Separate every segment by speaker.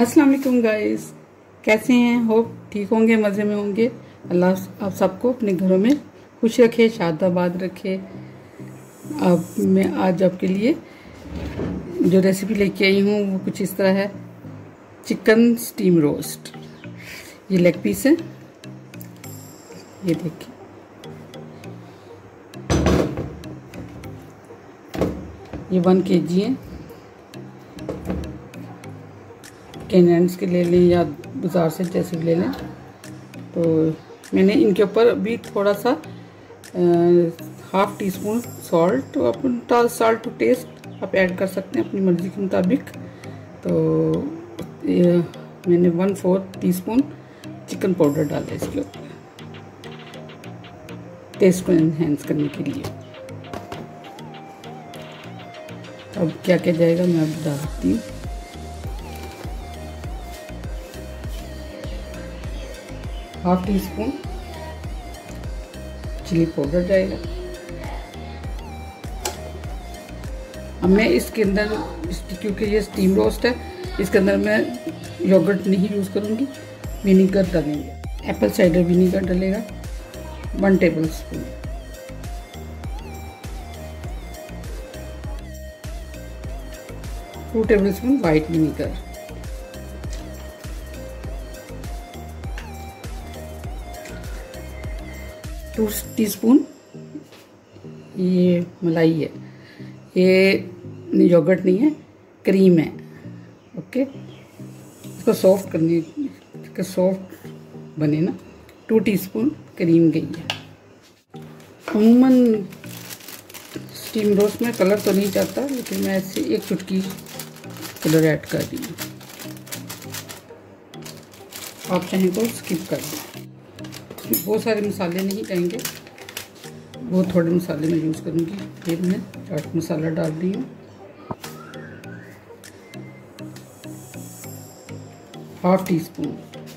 Speaker 1: अस्सलाम वालेकुम गाइस, कैसे हैं? होप ठीक होंगे, मज़े में होंगे। अल्लाह आप सबको अपने घरों में खुश रखे, शादाबाद रखे। अब मैं आज आपके लिए जो रेसिपी लेके आई हूँ वो कुछ इस तरह है। Chicken steam roast. ये लेग पीस है, ये देखिए। ये 1 kg है। कैनेंस के ले लें या बाज़ार से जैसे भी ले लें। तो मैंने इनके ऊपर अभी थोड़ा सा 1/2 टीस्पून सॉल्ट, तो अपन सॉल्ट टू टेस्ट आप ऐड कर सकते हैं अपनी मर्ज़ी के मुताबिक। तो मैंने 1/4 टीस्पून चिकन पाउडर डाला इसके ऊपर, टेस्ट को एनहेंस करने के लिए। अब क्या क्या जाएगा मैं अब डालती हूँ। Half teaspoon chilli powder जाएगा। अब मैं इसके अंदर, क्योंकि ये स्टीम रोस्ट है, इसके अंदर मैं योगर्ट नहीं यूज़ करूँगी, विनीगर डालेंगे। एप्पल साइडर विनीगर डलेगा 1 tablespoon. Two tablespoon white vinegar. Two teaspoon ये मलाई है, ये योगर्ट नहीं है, क्रीम है। ओके, इसको सॉफ्ट करनी, इसका सॉफ्ट बने ना। 2 टीस्पून क्रीम गई है। अमूमन स्टीम रोस्ट में कलर तो नहीं चाहता, लेकिन मैं ऐसे 1 चुटकी कलर ऐड कर दी हूँ। आप चाहें तो स्किप कर दें। बहुत सारे मसाले नहीं डालेंगे, बहुत थोड़े मसाले मैं यूज़ करूँगी। फिर मैं चाट मसाला डाल दी हूँ, 1/2 टीस्पून,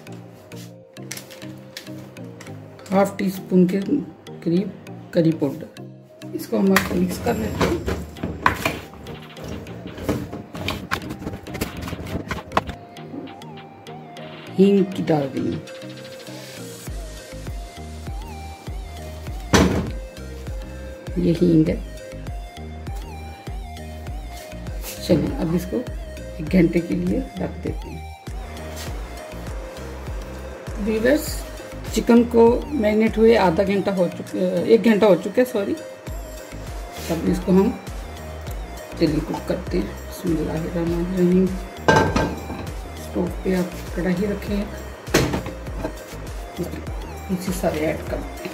Speaker 1: 1/2 टीस्पून के करीब करी पाउडर। इसको हम मिक्स कर लेते हैं। हींग की डाल दी हूँ। ये हींग है। चलिए अब इसको 1 घंटे के लिए रख देते हैं। व्यूअर्स, चिकन को मैरिनेट हुए आधा घंटा हो चुका, 1 घंटा हो चुका है, सॉरी। अब इसको हम चलिए कुक करते हैं। बिस्मिल्लाहिर्रहमानिर्रहीम। स्टोव पे आप कढ़ाई रखें, इसी सारे ऐड करते हैं।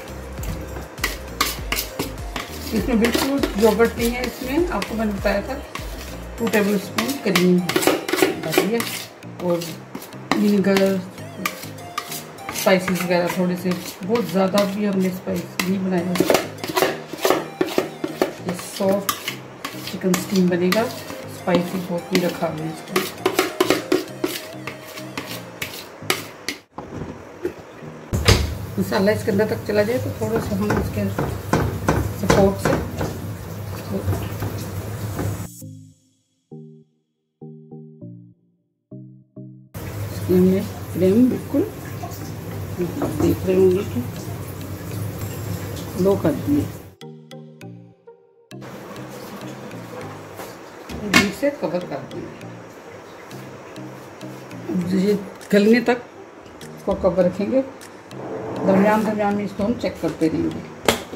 Speaker 1: इसमें बिल्कुल योगर्ट नहीं है, इसमें आपको मैंने बताया था 2 टेबल स्पून क्रीम डालिए और विनेगर, स्पाइसेस वगैरह थोड़े से, बहुत ज़्यादा भी हमने स्पाइस नहीं बनाया। ये सॉफ्ट चिकन स्टीम बनेगा, स्पाइसी बहुत भी रखा हमने इसको। मसाला इसके अंदर तक चला जाए तो थोड़ा सा हम इसके सपोर्ट से हमने फ्लेम बिल्कुल देख रहे होंगे कि लो कर दिए, बीच से कवर कर दिए। ये गलने तक इसको कवर रखेंगे, दरमियान दरमियान में इसको हम चेक करते रहेंगे।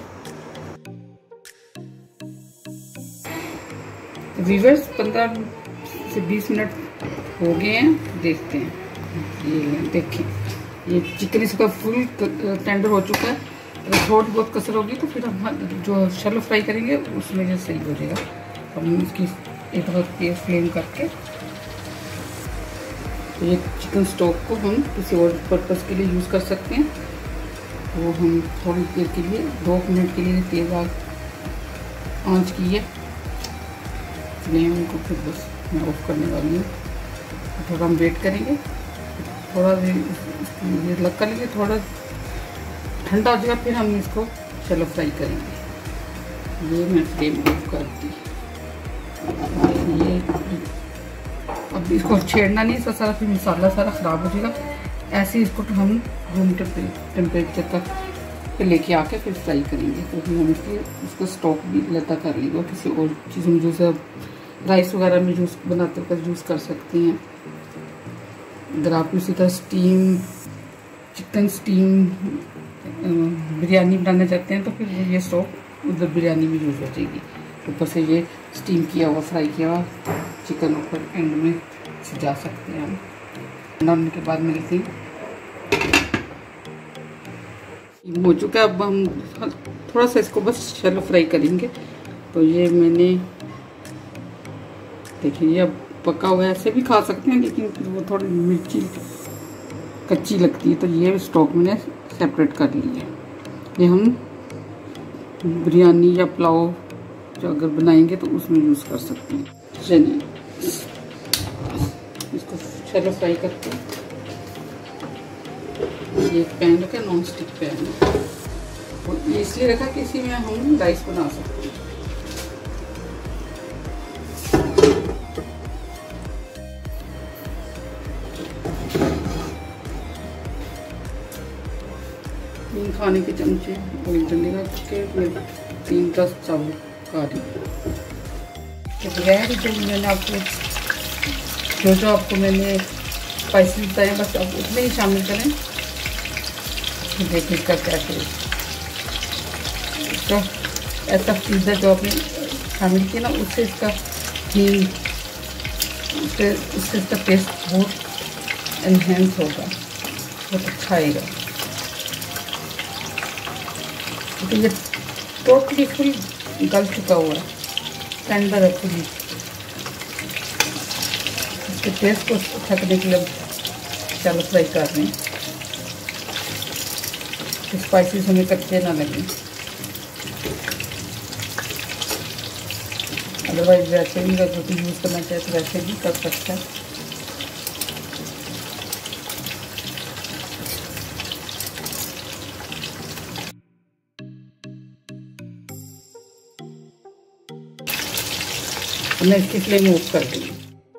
Speaker 1: व्यूअर्स, 15 से 20 मिनट हो गए हैं, देखते हैं। ये देखिए, ये चिकन इसका फुल टेंडर हो चुका है। अगर थोड़ी बहुत कसर होगी तो फिर हम जो शैलो फ्राई करेंगे उसमें जो सही हो जाएगा। हम इसकी एक बार फ्लेम करके, तो ये चिकन स्टॉक को हम किसी और पर्पज़ के लिए यूज़ कर सकते हैं। वो हम थोड़ी देर के लिए, 2 मिनट के लिए तेज़ आंच की है। फ्लेम को फिर बस मैं ऑफ करने वाली हूँ। थोड़ा हम वेट करेंगे, थोड़ा ये लग कर लेंगे, थोड़ा ठंडा हो जाएगा, फिर हम इसको शैलो फ्राई करेंगे। ये मैं फ्लेम ऑफ कर दी। ये अब इसको छेड़ना नहीं, इसका सारा फिर मसाला सारा ख़राब हो जाएगा। ऐसे ही इसको हम रूम टेम्परेचर तक पे लेके आके फिर फ्राई करेंगे। तो फिर हम इसको स्टॉक भी लता कर लेंगे। किसी और चीज़ में जैसे राइस वगैरह में जूस बनाते वक्त यूज़ कर सकते हैं। अगर आप इसी तरह चिकन स्टीम बिरयानी बनाना चाहते हैं तो फिर ये स्टॉक उधर बिरयानी में यूज़ हो जाएगी। ऊपर से ये स्टीम किया हुआ फ्राई किया हुआ चिकन ऊपर एंड में सजा सकते हैं हम। बनाने के बाद मिलते हैं। हो चुका है, अब हम थोड़ा सा इसको बस शैलो फ्राई करेंगे। तो ये मैंने देखिए ये अब पका हुआ है, ऐसे भी खा सकते हैं लेकिन फिर वो थोड़ी मिर्ची कच्ची लगती है। तो ये स्टॉक मैंने सेपरेट कर लिया है। ये हम बिरयानी या पुलाव जो अगर बनाएंगे तो उसमें यूज़ कर सकते हैं। चलिए इसको शैलो फ्राई करते हैं। ये पैन रखा है, नॉन स्टिक पैन है, और इसलिए रखा कि इसी में हम राइस बना सकते हैं। तीन खाने के चमचे ऑयल डलेगा के 3-10 चावल काटी। तो बगैर जो मैंने आपको जो आपको मैंने स्पाइसी बताया बस आप उसमें ही शामिल करें। देखिए इसका क्या टेस्ट, तो ऐसा पिज़्ज़ा जो आपने शामिल किया ना उससे इसका हींग उससे इसका टेस्ट बहुत एनहेंस होगा, बहुत अच्छा आएगा। तो ये टोटली फुल गल चुका हुआ है, टेंडर है फुली। इसके टेस्ट को अच्छा करने के लिए चलो फ्राई कर रहे हैं, स्पाइसेस हमें कच्चे ना लगे। अदरवाइज वैसे भी अगर रोटी यूज़ करना चाहे तो वैसे भी कर सकता है। मैं इसकी फ्लेम ऑफ कर दूँगी।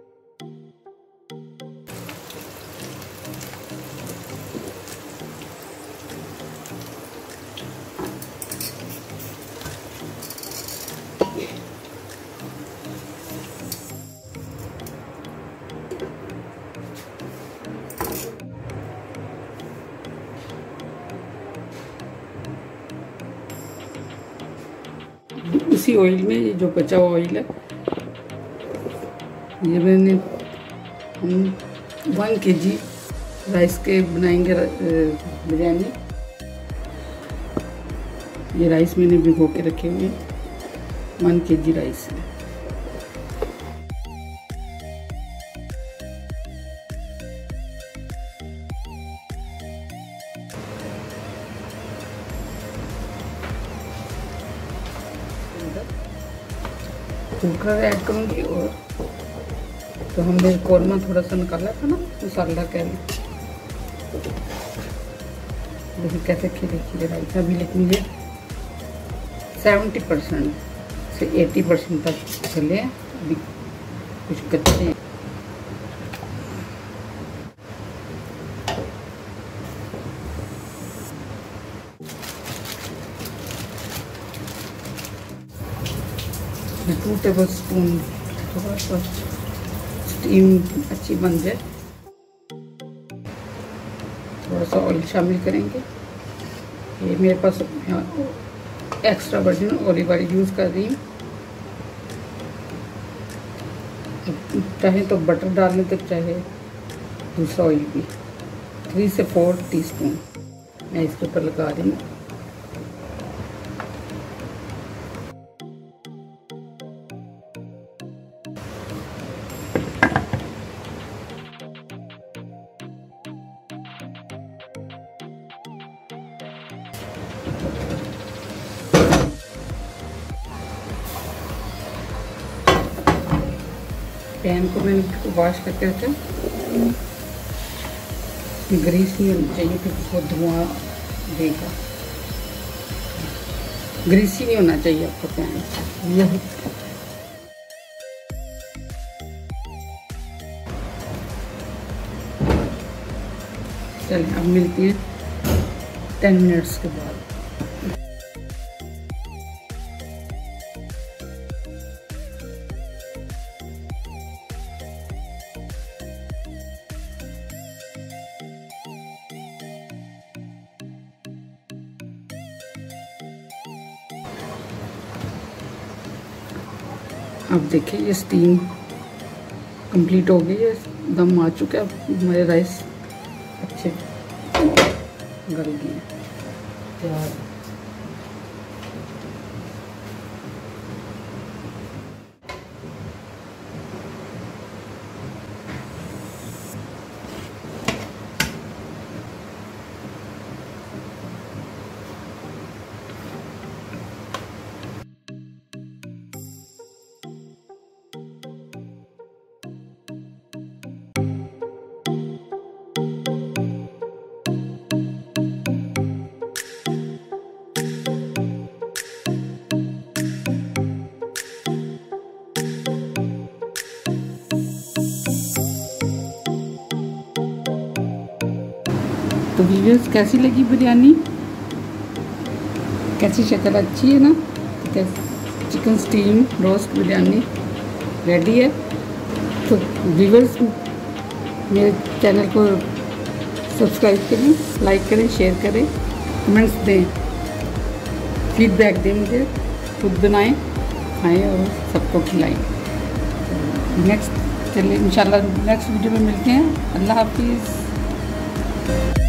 Speaker 1: उसी ऑयल में ये जो बचा हुआ ऑयल है ये मैंने 1 kg राइस के बनाएंगे बिरयानी। ये राइस मैंने भिगो के रखे हुए हैं, 1 kg राइस है। कुकर ऐड करूँगी और तो हमने कौरमा थोड़ा सा निकाला था ना मसाला के लिए, देखिए कैसे खिले खिले राइस। अभी लेकिन ये 70% से 80% तक चले, अभी कुछ कच्चे हैं। ये 2 टेबलस्पून थोड़ा सा स्टीम अच्छी बन जाए, थोड़ा सा ऑयल शामिल करेंगे। ये मेरे पास extra virgin olive oil use कर रही हूँ। चाहे तो बटर डालने तक, चाहे दूसरा ऑयल भी। 3 से 4 टीस्पून मैं इसके ऊपर लगा रही हूँ। पैन को मैंने वॉश करके रखा, ग्रीस नहीं होनी चाहिए क्योंकि वो धुआं देगा। ग्रीसी नहीं होना चाहिए आपका पैन। चलिए अब मिलती है 10 मिनट्स के बाद। अब देखिए ये स्टीम कंप्लीट हो गई है, दम आ चुका है। अब हमारे राइस अच्छे गल गए तैयार। तो व्यूअर्स कैसी लगी बिरयानी, कैसी शक्ल अच्छी है ना। Chicken steam roast biryani ready है। तो व्यूअर्स मेरे चैनल को सब्सक्राइब करें, लाइक करें, शेयर करें, कमेंट्स दें, फीडबैक दें मुझे। खुद बनाएं, खाएं और सबको खिलाएं। नेक्स्ट चलिए इंशाल्लाह नेक्स्ट वीडियो में मिलते हैं। अल्लाह हाफिज़।